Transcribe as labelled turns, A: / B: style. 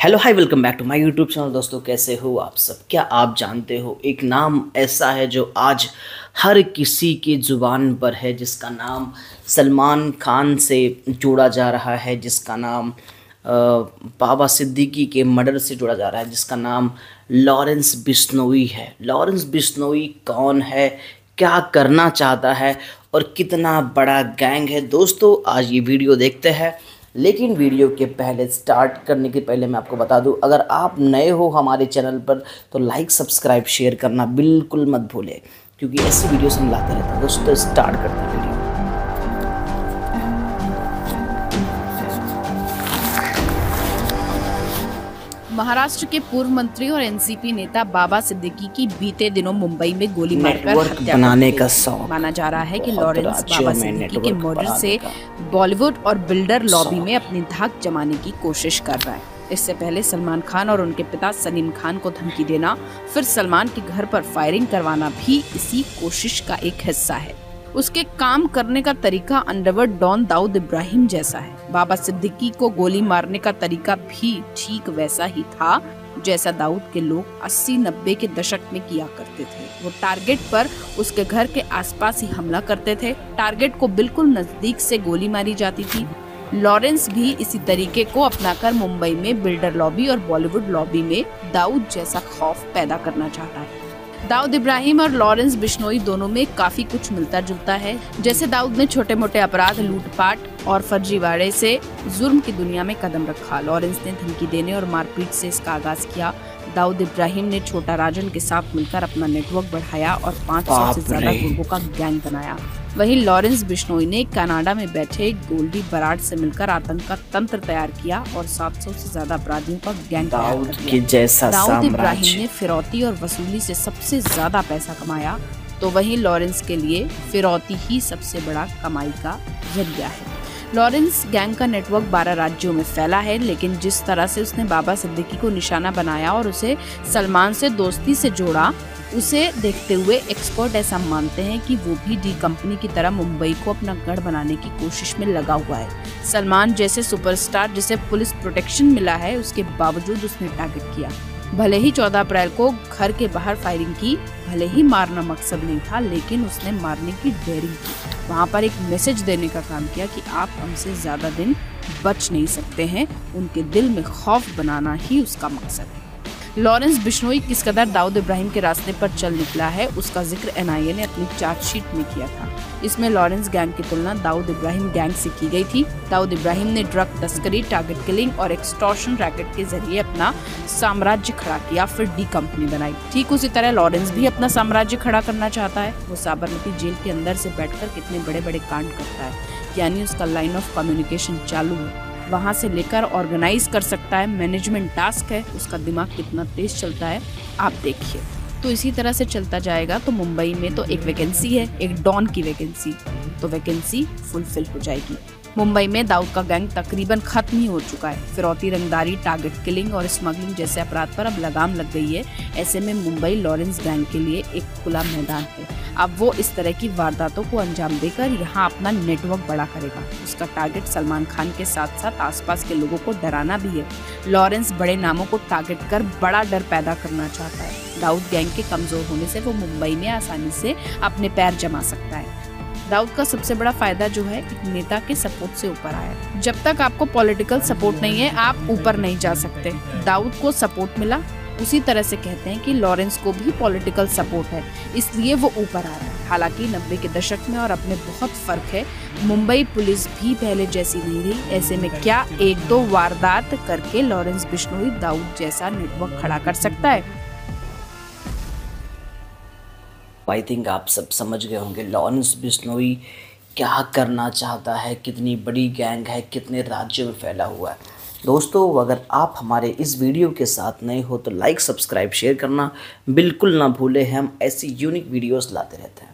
A: Hello hi welcome back to my YouTube channel. दोस्तों कैसे हो आप सब? क्या आप जानते हो एक नाम ऐसा है जो आज हर किसी की ज़ुबान पर है, जिसका नाम सलमान खान से जोड़ा जा रहा है, जिसका नाम बाबा सिद्दीकी के मर्डर से जोड़ा जा रहा है, जिसका नाम लॉरेंस बिश्नोई है। लॉरेंस बिश्नोई कौन है, क्या करना चाहता है और कितना बड़ा गैंग है? दोस्तों आज ये वीडियो देखते हैं, लेकिन वीडियो के पहले स्टार्ट करने के पहले मैं आपको बता दूं, अगर आप नए हो हमारे चैनल पर तो लाइक सब्सक्राइब शेयर करना बिल्कुल मत भूलें, क्योंकि ऐसी वीडियोस हम लाते रहते हैं। दोस्तों स्टार्ट करते हैं वीडियो।
B: महाराष्ट्र के पूर्व मंत्री और एनसीपी नेता बाबा सिद्दीकी की बीते दिनों मुंबई में गोली मारकर हत्या
A: बनाने का शौक।
B: माना जा रहा है कि लॉरेंस बाबा सिद्दीकी के मर्डर से बॉलीवुड और बिल्डर लॉबी में अपनी धाक जमाने की कोशिश कर रहा है। इससे पहले सलमान खान और उनके पिता सलीम खान को धमकी देना, फिर सलमान के घर पर फायरिंग करवाना भी इसी कोशिश का एक हिस्सा है। उसके काम करने का तरीका अंडरवर्ल्ड डॉन दाऊद इब्राहिम जैसा है। बाबा सिद्दीकी को गोली मारने का तरीका भी ठीक वैसा ही था जैसा दाऊद के लोग 80-90 के दशक में किया करते थे। वो टारगेट पर उसके घर के आसपास ही हमला करते थे। टारगेट को बिल्कुल नजदीक से गोली मारी जाती थी। लॉरेंस भी इसी तरीके को अपनाकर मुंबई में बिल्डर लॉबी और बॉलीवुड लॉबी में दाऊद जैसा खौफ पैदा करना चाहता है। दाऊद इब्राहिम और लॉरेंस बिश्नोई दोनों में काफी कुछ मिलता जुलता है। जैसे दाऊद ने छोटे मोटे अपराध, लूटपाट और फर्जीवाड़े से जुर्म की दुनिया में कदम रखा। लॉरेंस ने धमकी देने और मारपीट से इसका आगाज किया। दाऊद इब्राहिम ने छोटा राजन के साथ मिलकर अपना नेटवर्क बढ़ाया और 500 से ज्यादा गुर्गों का गैंग बनाया। वहीं लॉरेंस बिश्नोई ने कनाडा में बैठे गोल्डी बराड से मिलकर आतंक का तंत्र तैयार किया और 700 से ज्यादा अपराधियों का गैंग तैयार कर दिया। दाऊद इब्राहिम ने फिरौती और वसूली से सबसे ज्यादा पैसा कमाया, तो वहीं लॉरेंस के लिए फिरौती ही सबसे बड़ा कमाई का जरिया है। लॉरेंस गैंग का नेटवर्क 12 राज्यों में फैला है, लेकिन जिस तरह से उसने बाबा सिद्दीकी को निशाना बनाया और उसे सलमान से दोस्ती से जोड़ा, उसे देखते हुए एक्सपर्ट ऐसा मानते हैं कि वो भी डी कंपनी की तरह मुंबई को अपना गढ़ बनाने की कोशिश में लगा हुआ है। सलमान जैसे सुपरस्टार जिसे पुलिस प्रोटेक्शन मिला है, उसके बावजूद उसने टारगेट किया। भले ही 14 अप्रैल को घर के बाहर फायरिंग की, भले ही मारना मकसद नहीं था, लेकिन उसने मारने की डेयरिंग की। वहाँ पर एक मैसेज देने का काम किया कि आप हमसे ज्यादा दिन बच नहीं सकते हैं। उनके दिल में खौफ बनाना ही उसका मकसद है। लॉरेंस बिश्नोई किस कदर दाऊद इब्राहिम के रास्ते पर चल निकला है, उसका जिक्र एनआईए ने अपनी चार्जशीट में किया था। इसमें लॉरेंस गैंग की तुलना दाऊद इब्राहिम गैंग से की गई थी। दाऊद इब्राहिम ने ड्रग तस्करी, टारगेट किलिंग और एक्सटॉर्शन रैकेट के जरिए अपना साम्राज्य खड़ा किया, फिर डी कंपनी बनाई। ठीक उसी तरह लॉरेंस भी अपना साम्राज्य खड़ा करना चाहता है। वो साबरमती जेल के अंदर से बैठकर कितने बड़े बड़े कांड करता है, यानी उसका लाइन ऑफ कम्युनिकेशन चालू है। वहाँ से लेकर ऑर्गेनाइज कर सकता है, मैनेजमेंट टास्क है। उसका दिमाग कितना तेज चलता है आप देखिए। तो इसी तरह से चलता जाएगा तो मुंबई में तो एक वैकेंसी है, एक डॉन की वैकेंसी, तो वैकेंसी फुलफिल हो जाएगी। मुंबई में दाऊद का गैंग तकरीबन खत्म ही हो चुका है। फिरौती, रंगदारी, टारगेट किलिंग और स्मगलिंग जैसे अपराध पर अब लगाम लग गई है। ऐसे में मुंबई लॉरेंस गैंग के लिए एक खुला मैदान है। अब वो इस तरह की वारदातों को अंजाम देकर यहाँ अपना नेटवर्क बड़ा करेगा। उसका टारगेट सलमान खान के साथ साथ आसपास के लोगों को डराना भी है। लॉरेंस बड़े नामों को टारगेट कर बड़ा डर पैदा करना चाहता है। दाऊद गैंग के कमजोर होने से वो मुंबई में आसानी से अपने पैर जमा सकता है। दाऊद का सबसे बड़ा फायदा जो है, एक नेता के सपोर्ट से ऊपर आया। जब तक आपको पॉलिटिकल सपोर्ट नहीं है, आप ऊपर नहीं जा सकते। दाऊद को सपोर्ट मिला, उसी तरह से कहते हैं कि लॉरेंस को भी पॉलिटिकल सपोर्ट है, इसलिए वो ऊपर आ रहा है। हालांकि 90 के दशक में और अब में बहुत फर्क है। मुंबई पुलिस भी पहले जैसी नहीं रही। ऐसे में क्या 1-2 वारदात करके लॉरेंस बिश्नोई दाऊद जैसा नेटवर्क खड़ा कर सकता है?
A: आई थिंक आप सब समझ गए होंगे लॉरेंस बिश्नोई क्या करना चाहता है, कितनी बड़ी गैंग है, कितने राज्यों में फैला हुआ है। दोस्तों अगर आप हमारे इस वीडियो के साथ नए हो तो लाइक सब्सक्राइब शेयर करना बिल्कुल ना भूलें। हम ऐसी यूनिक वीडियोस लाते रहते हैं।